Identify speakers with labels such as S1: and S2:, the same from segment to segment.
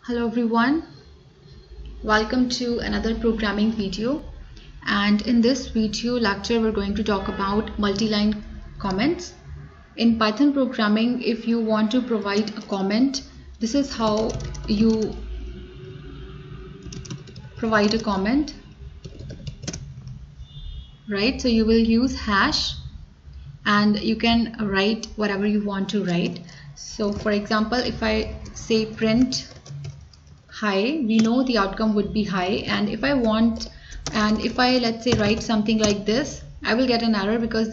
S1: Hello everyone, welcome to another programming video, and in this video lecture we're going to talk about multi-line comments. In Python programming, if you want to provide a comment, this is how you provide a comment, right? So you will use hash and you can write whatever you want to write. So for example, if I say print high, we know the outcome would be high, and if I let's say write something like this, I will get an error because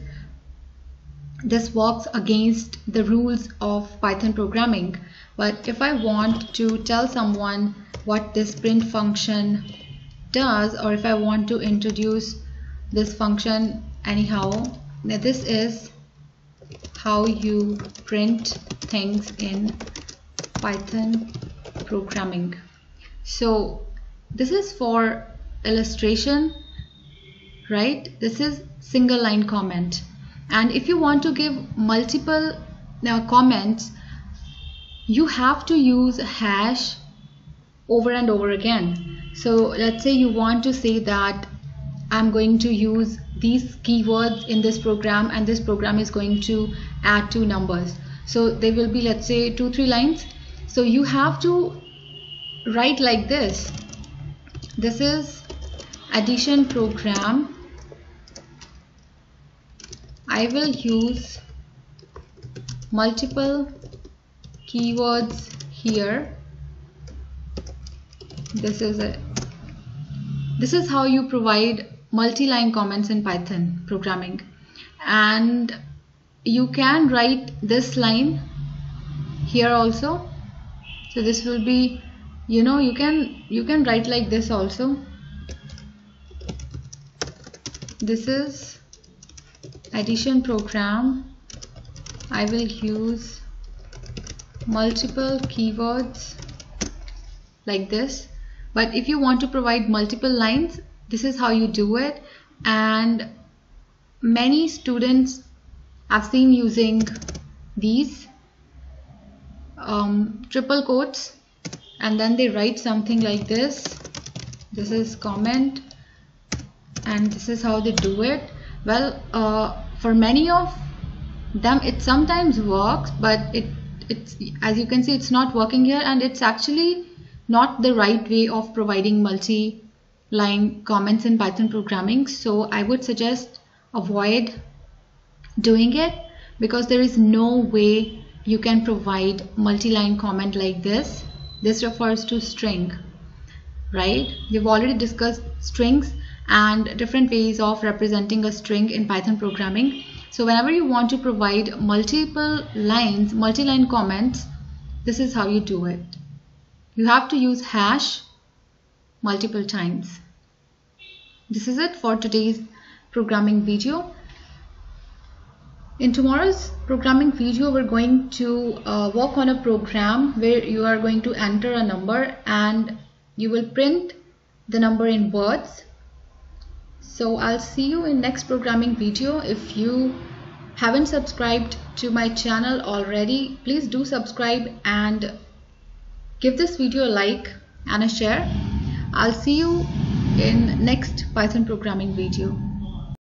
S1: this works against the rules of Python programming. But if I want to tell someone what this print function does, or if I want to introduce this function anyhow, now this is how you print things in Python programming. So this is for illustration, right? This is single line comment, and if you want to give multiple comments, you have to use hash over and over again. So let's say you want to say that I'm going to use these keywords in this program, and this program is going to add two numbers. So they will be, let's say, 2-3 lines. So you have to write like this. This is addition program. I will use multiple keywords here. This is how you provide multi-line comments in Python programming. And you can write this line here also. So this will be, you can write like this also. This is addition program. I will use multiple keywords like this. But if you want to provide multiple lines, this is how you do it. And many students I've seen using these triple quotes, and then they write something like this. This is comment, and this is how they do it. Well, for many of them it sometimes works, but it's as you can see, it's not working here, and it's actually not the right way of providing multi-line comments in Python programming. So I would suggest avoid doing it, because there is no way you can provide multi-line comment like this. This refers to string, right? We've already discussed strings and different ways of representing a string in Python programming. So whenever you want to provide multiple lines, multi-line comments, this is how you do it. You have to use hash multiple times. This is it for today's programming video. In tomorrow's programming video, we're going to work on a program where you are going to enter a number and you will print the number in words. So I'll see you in next programming video. If you haven't subscribed to my channel already, please do subscribe and give this video a like and a share. I'll see you in next Python programming video.